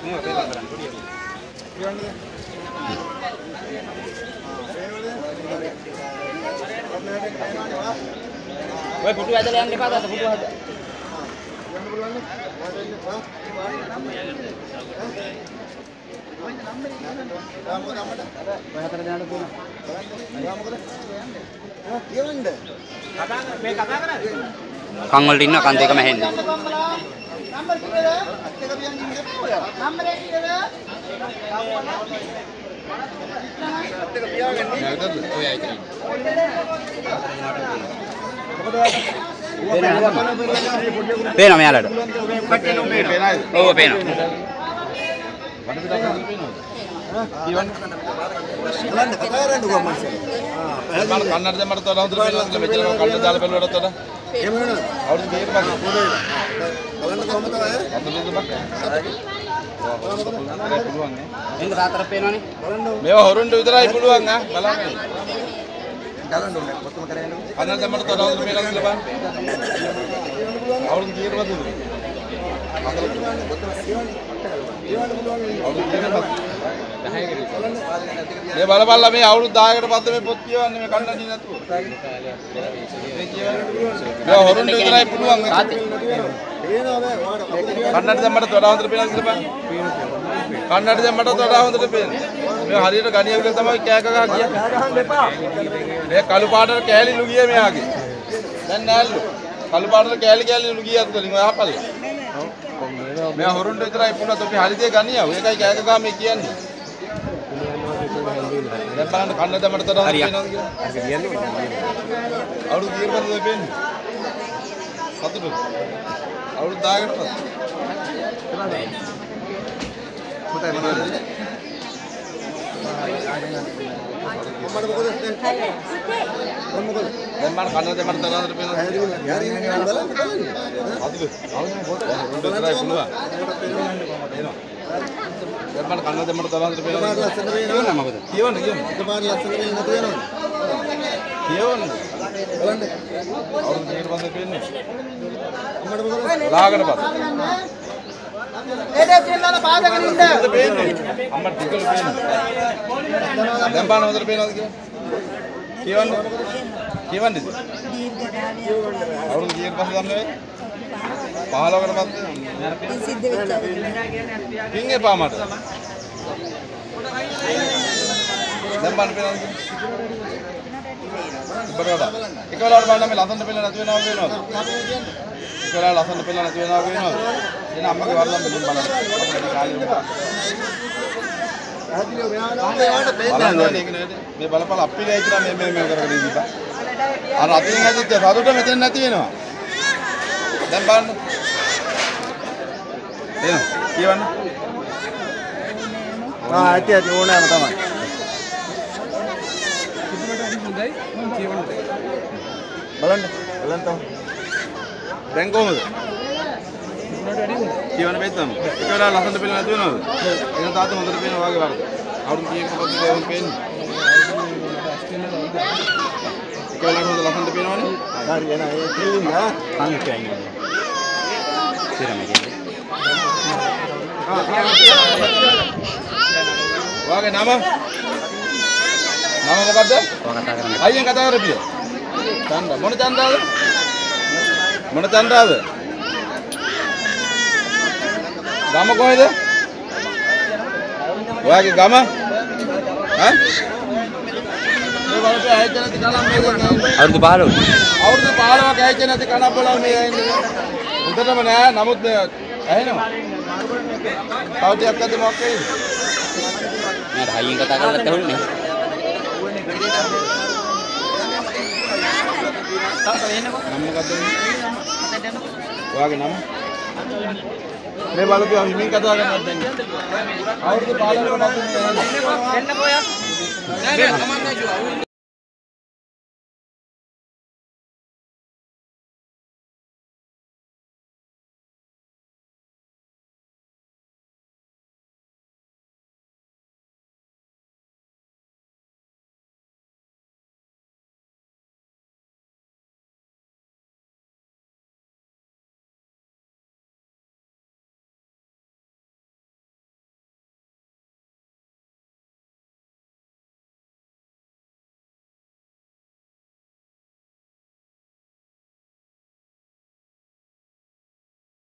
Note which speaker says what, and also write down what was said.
Speaker 1: Woi, putu aja yang depan atau putu aja. Kang Lina kan teka main. Pena me alada. Oh, pena.
Speaker 2: බලන්න කතා කරන්න ගොම මනසේ.
Speaker 3: මම කන්නඩ දෙමඩ තොර හොඳට පේනවා මෙච්චර කන්න දාලා බැලුවට තොර.
Speaker 2: එහෙම වෙනවද?
Speaker 3: අවුරුදු දෙකක් පස්සේ
Speaker 2: බලන්න කොහොමද තමයි?
Speaker 3: අතලෙද බක්. පුළුවන් නේ.
Speaker 1: Ini rata penane.
Speaker 3: මේවා හොරුන්ට විතරයි පුළුවන් ආ බලන්න.
Speaker 2: ගලන්න ඕනේ. කොතම කරගෙන යන්න.
Speaker 3: කන්නඩ දෙමඩ තොර හොඳට පේනවා කියලා බලන්න. අවුරුදු කීයටද? මේ බලපල්ලා මේ අවුරුදු 10කට පස්සේ මේ පොත් කියවන්නේ මේ කන්නඩි නැතුව. මේ හොරුන්ට විතරයි පුළුවන්. කන්නඩි දැම්මට වඩා හොඳට පේනවද කියලා බලන්න. කන්නඩි දැම්මට වඩා හොඳට පේනවා. මේ හරියට ගණියකට තමයි කෑ කකා කියන්නේ. මේ කළු පාටට කෑලිලු ගියේ මෙයාගේ. දැන් නෑල්ලු. කළු පාටට කෑලිලු ගියත් වලින් ඔය අහපල්ලා. මේ හොරුන්ට විතරයි පුළුවන් අපි හරියට ගණියව. ඒකයි කෑ කකා මේ කියන්නේ. දැන් බලන්න කන්න දැම්මට වඩා හොඳට පේනවද කියලා. ඒක කියන්නේ අවුරුදු 10කට පස්සේ පේන්නේ. සතුටුද? අවුරුදු 10කට පස්සේ. පුතේ මොකද? මොකද මොකද? මොකද? දැන් මම කන්න දෙමඩ තරන්දර පේනවා. යාරින් බලන්න බලන්න. අදිද? අවුරුදු පොතේ විතරයි පුළුවන්. එනවා. දැන් මම කන්න දෙමඩ තරන්දර පේනවා. ලස්සන පේනවා මොකද? කියවන්න. එකපාර ලස්සන පේන්නේ නැතු වෙනවද? කියවන්න. බලන්න. අවුරුදු 10කට පස්සේ පේන්නේ. අම්මට මොකද? ලාගට පස්සේ.
Speaker 2: ඒකේ තියෙන පාදගෙන ඉන්න.
Speaker 3: පේන්නේ. අම්මට ටිකල පේන්නේ. දැන් බලන්න හොඳට පේනවද කියලා? කියවන්න. කියවන්නේද? අවුරුදු 10කට පස්සේ ගන්න වෙයි. 15කට පස්සේ සිද්ධ වෙච්ච. පින් එපා මට. දැන් බලන්න පේනවද? බරවඩා. එක වෙලාවට බලන්න මේ ලස්සන පෙළ නැති වෙනවා වෙනවද? එක වෙලාවට ලස්සන පෙළ නැති වෙනවා වෙනවද? එන අම්මගේ වරදම් දෙන්න බලන්න. අපේ කාලේ මේ බලපල අප්පිලයි කියලා මේ කරගෙන ඉඳිපා. අර අතින් ඇදිච්ච සතුට මෙතෙන් නැති වෙනවා. දැන් බලන්න. එන කියවන්න.
Speaker 2: ඇති ඕනෑම තමයි. බලන්න තමයි.
Speaker 3: දැන් කොහමද? කියවන්න බැත්තම. එක වෙලාව ලස්සනට පෙළ නැති වෙනවද? එන තාත්තා හොඳට පේනවා වගේ වරද. අවුරුදු කීයක පස්සේ ඒක පේන්නේ. එක වෙලාවට හොඳ ලස්සනට පේනවනේ.
Speaker 2: හරි එන ඒ ක්‍රීම් නා
Speaker 1: Pangkai ini. Siram aja.
Speaker 3: ඔයාගේ නම? නම මොකද්ද?
Speaker 1: Kau katakan.
Speaker 3: අයියෙන් කතා කරපිය. චන්ද මොන චන්දාද? මොන චන්දාද? ගම කොහෙද? ඔයාගේ ගම? ඈ? මේ වලට ඇයිද නැති කලම් මේ දැන්
Speaker 1: Awurudu 15.
Speaker 3: අවුරුදු 15ක ඇයිද නැති කලම් බලව මේ ඉන්නේ. උදේටම නෑ නමුත් මේ ඇහෙනවා. තව ටිකක් අද මොකක් වෙයිද?
Speaker 1: Nggak ada yang katakan tahun ni.
Speaker 3: නම මොකද්ද? ඔයාගේ නම? මේ බලපියා හිමින් කතා කරනවද දැන්? අවුරුදු 15කට පස්සේ දෙන්න පොයා. නෑ නෑ කමන්නේ